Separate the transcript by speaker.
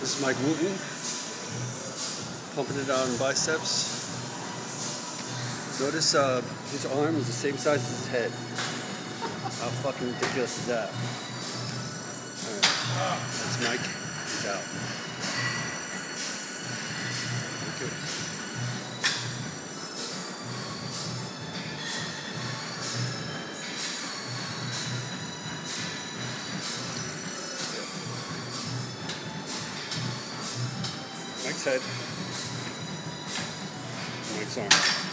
Speaker 1: This is Mike Wooten, pumping it out on biceps. Notice his arm is the same size as his head. How fucking ridiculous is that? Alright, that's Mike. He's out. Thank you. Mike's head. Mike's arm.